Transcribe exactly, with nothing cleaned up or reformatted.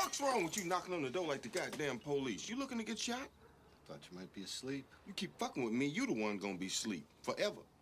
fuck's wrong with you knocking on the door like the goddamn police? You looking to get shot? Thought you might be asleep. You keep fucking with me, you the one gonna be asleep. Forever.